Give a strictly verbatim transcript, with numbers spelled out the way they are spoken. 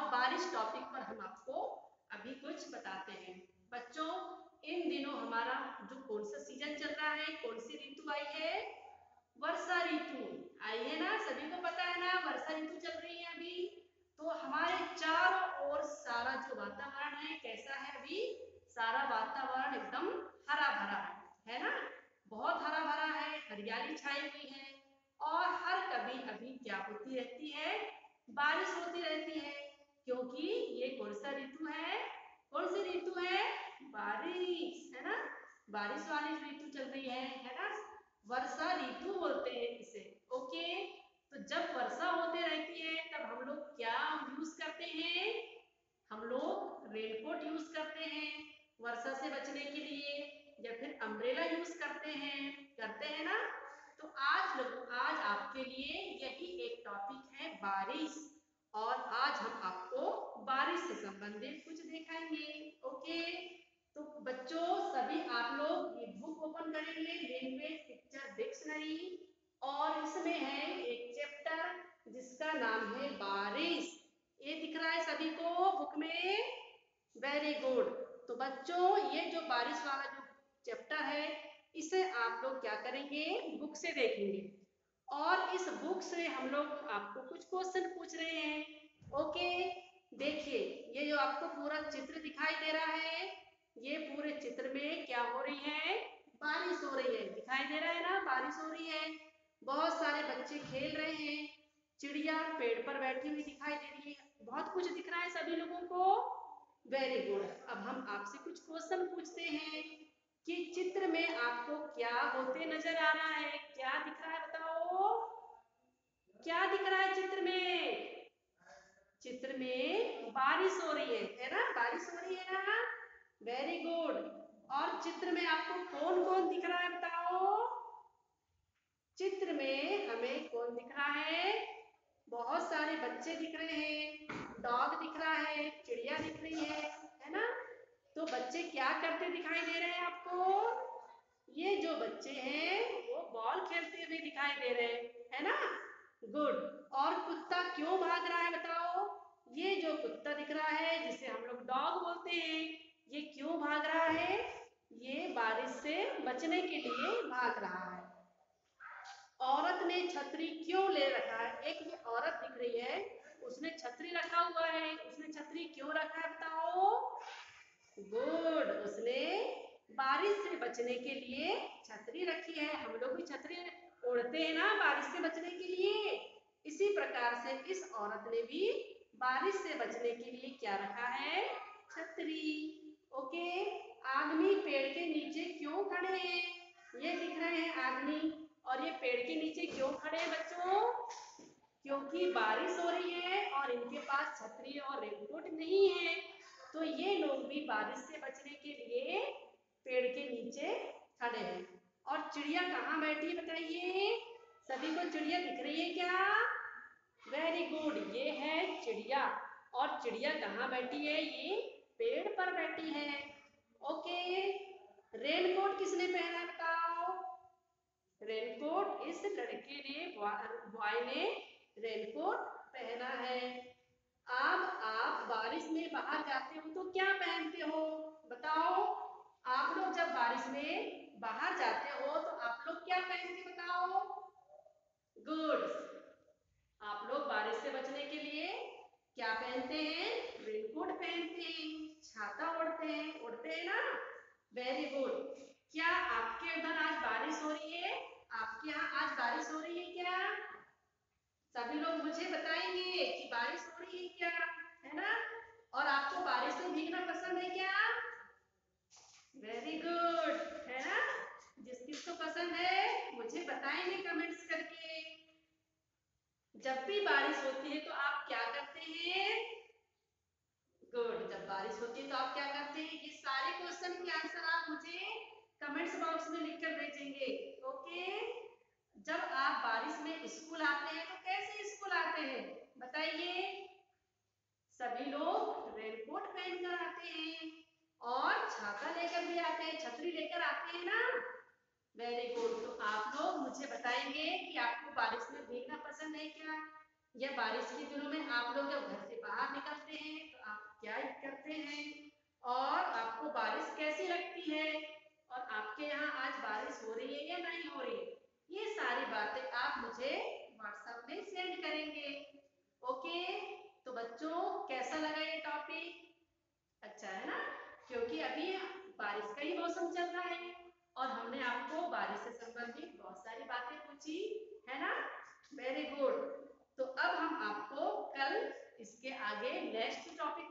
बारिश टॉपिक पर हम आपको अभी कुछ बताते हैं। बच्चों, इन दिनों हमारा जो कौन सा सीजन चल रहा है, कौन सी ऋतु आई है? वर्षा ऋतु आई है ना, सभी को पता है ना, वर्षा ऋतु चल रही है अभी। तो हमारे चारों ओर सारा जो वातावरण है कैसा है? अभी सारा वातावरण एकदम हरा भरा है, है ना, बहुत हरा भरा है, हरियाली छाई हुई है। और हर कभी अभी क्या होती रहती है? बारिश होती रहती है, क्योंकि ये कौन सा ऋतु है? कौन सी ऋतु है? बारिश, है ना, बारिश वाली ऋतु चल रही है, है ना, वर्षा ऋतु बोलते हैं इसे। ओके, तो जब वर्षा होती रहती है तब हम लोग क्या यूज करते हैं? हम लोग रेनकोट यूज करते हैं वर्षा से बचने के लिए, या फिर अम्ब्रेला यूज करते हैं, करते हैं ना। तो आज लोग आज आपके लिए यही एक टॉपिक है, बारिश। और आज हम आपको बारिश से संबंधित कुछ दिखाएंगे। ओके, तो बच्चों सभी आप लोग ये बुक ओपन करेंगे, लैंग्वेज पिक्चर डिक्शनरी, और इसमें है एक चैप्टर जिसका नाम है बारिश। ये दिख रहा है सभी को बुक में? Very good. तो बच्चों ये जो बारिश वाला जो चैप्टर है इसे आप लोग क्या करेंगे? बुक से देखेंगे, और इस बुक से हम लोग आपको कुछ क्वेश्चन पूछ रहे हैं। ओके, देखिए ये जो आपको पूरा चित्र दिखाई दे रहा है, ये पूरे चित्र में क्या हो रही है? बारिश हो रही है। दिखाई दे रहा है ना, बारिश हो रही है, बहुत सारे बच्चे खेल रहे हैं, चिड़िया पेड़ पर बैठी हुई दिखाई दे रही है, बहुत कुछ दिख रहा है सभी लोगों को। Very good. अब हम आपसे कुछ क्वेश्चन पूछते हैं कि चित्र में आपको क्या होते नजर आ रहा है? क्या दिख रहा है बताओ? क्या दिख रहा है चित्र में? चित्र में बारिश हो रही है, है ना, बारिश हो रही है ना। Very good. और चित्र में आपको कौन कौन दिख रहा है बताओ? चित्र में हमें कौन दिख रहा है? बहुत सारे बच्चे दिख रहे हैं, डॉग दिख रहा है, चिड़िया दिख रही है, है ना। तो बच्चे क्या करते दिखाई दे रहे हैं आपको? ये जो बच्चे हैं वो बॉल खेलते हुए दिखाई दे रहे हैं, है ना। गुड। और कुत्ता क्यों भाग रहा है बताओ? ये जो कुत्ता दिख रहा है जिसे हम लोग डॉग बोलते हैं, ये क्यों भाग रहा है? ये बारिश से बचने के लिए भाग रहा है। औरत ने छतरी क्यों ले रखा है? एक ये औरत दिख रही है, उसने छतरी रखा हुआ है, उसने छतरी क्यों रखा है बताओ? गुड, उसने बारिश से बचने के लिए छतरी रखी है। हम लोग भी छतरी ओढ़ते हैं ना बारिश से बचने के लिए। इसी प्रकार से इस औरत ने भी बारिश से बचने के लिए क्या रखा है? छतरी। ओके, आदमी पेड़ के नीचे क्यों खड़े हैं? ये दिख रहे हैं आदमी, और ये पेड़ के नीचे क्यों खड़े हैं बच्चों? क्योंकि बारिश हो रही है और इनके पास छतरी और रेनकोट नहीं है, तो ये लोग भी बारिश से बचने के लिए पेड़ के नीचे खड़े हैं। और चिड़िया कहाँ बैठी है बताइए? सभी को चिड़िया दिख रही है क्या? वेरी गुड, ये है चिड़िया। और चिड़िया कहाँ बैठी है? ये पेड़ पर बैठी है। ओके, रेनकोट किसने पहना है बताओ? रेनकोट इस लड़के ने, बॉय ने रेनकोट पहना है। अब आप बारिश में बाहर जाते हो तो क्या पहनते हो बताओ? आप लोग जब बारिश में बाहर जाते हो तो आप लोग क्या पहनते बताओ? गुड, आप लोग बारिश से बचने के लिए क्या पहनते हैं? रेनकोट पहनते हैं, छाता ओढ़ते हैं, ओढ़ते हैं ना। Very good. क्या आपके उधर आज बारिश हो रही है? आपके यहाँ आज बारिश हो रही है क्या? सभी लोग मुझे बताएंगे कि बारिश हो रही है क्या, है ना। और आपको बारिश में भीगना पसंद है क्या? वेरी गुड, है ना। जिस किसको पसंद है मुझे बताएंगे कमेंट्स करके। जब भी बारिश होती है तो आप क्या करते हैं? गुड, जब बारिश होती है तो आप क्या करते हैं? ये सारे क्वेश्चन के आंसर आप मुझे कमेंट्स बॉक्स में लिखकर भेजेंगे। ओके, जब आप बारिश में स्कूल आते हैं तो कैसे स्कूल आते हैं बताइए? सभी लोग रेनकोट पहनकर आते हैं और छाता लेकर भी आते हैं, छतरी लेकर आते हैं ना। Very good. तो आप लोग मुझे बताएंगे कि आपको बारिश में भीगना पसंद है क्या? या बारिश के दिनों में आप लोग जब घर से बाहर निकलते हैं तो आप क्या करते हैं और आपको बारिश कैसी लगती है और आपके यहाँ आज बारिश हो रही है या नहीं हो रही है, ये सारी बातें आप मुझे व्हाट्सएप में सेंड करेंगे। ओके, तो बच्चों कैसा लगा ये टॉपिक? अच्छा है ना, क्योंकि अभी बारिश का ही मौसम चल रहा है और हमने आपको बारिश से संबंधित बहुत सारी बातें पूछी है ना। Very good. तो अब हम आपको कल इसके आगे नेक्स्ट टॉपिक